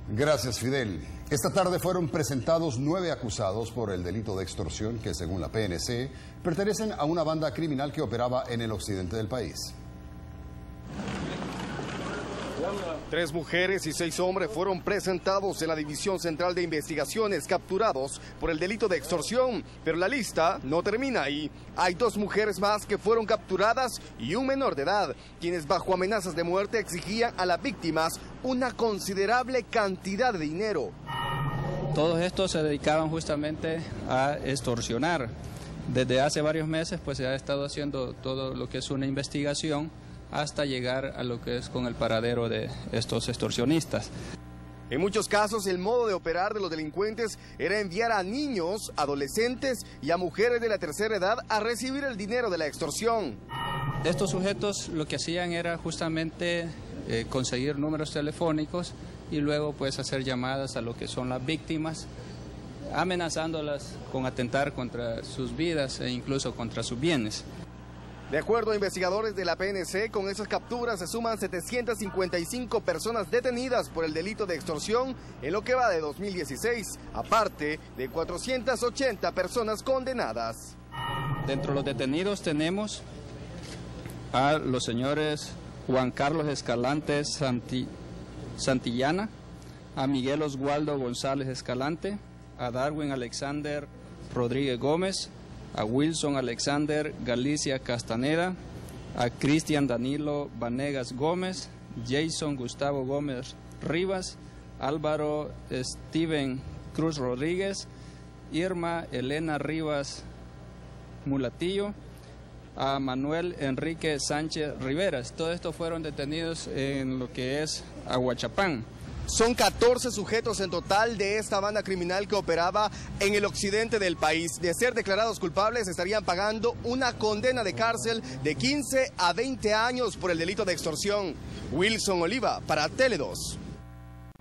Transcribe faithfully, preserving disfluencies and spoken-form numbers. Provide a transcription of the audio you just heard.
Gracias, Fidel. Esta tarde fueron presentados nueve acusados por el delito de extorsión que, según la P N C, pertenecen a una banda criminal que operaba en el occidente del país. Tres mujeres y seis hombres fueron presentados en la División Central de Investigaciones, capturados por el delito de extorsión. Pero la lista no termina ahí. Hay dos mujeres más que fueron capturadas y un menor de edad, quienes bajo amenazas de muerte exigían a las víctimas una considerable cantidad de dinero. Todos estos se dedicaban justamente a extorsionar. Desde hace varios meses pues se ha estado haciendo todo lo que es una investigación hasta llegar a lo que es con el paradero de estos extorsionistas. En muchos casos, el modo de operar de los delincuentes era enviar a niños, adolescentes y a mujeres de la tercera edad a recibir el dinero de la extorsión. Estos sujetos lo que hacían era justamente eh, conseguir números telefónicos y luego pues hacer llamadas a lo que son las víctimas, amenazándolas con atentar contra sus vidas e incluso contra sus bienes. De acuerdo a investigadores de la P N C, con esas capturas se suman setecientas cincuenta y cinco personas detenidas por el delito de extorsión en lo que va de dos mil dieciséis, aparte de cuatrocientas ochenta personas condenadas. Dentro de los detenidos tenemos a los señores Juan Carlos Escalante Santi, Santillana, a Miguel Oswaldo González Escalante, a Darwin Alexander Rodríguez Gómez, a Wilson Alexander Galicia Castaneda, a Cristian Danilo Vanegas Gómez, Jason Gustavo Gómez Rivas, Álvaro Steven Cruz Rodríguez, Irma Elena Rivas Mulatillo, a Manuel Enrique Sánchez Riveras. Todos estos fueron detenidos en lo que es Aguachapán. Son catorce sujetos en total de esta banda criminal que operaba en el occidente del país. De ser declarados culpables, estarían pagando una condena de cárcel de quince a veinte años por el delito de extorsión. Wilson Oliva, para Tele dos.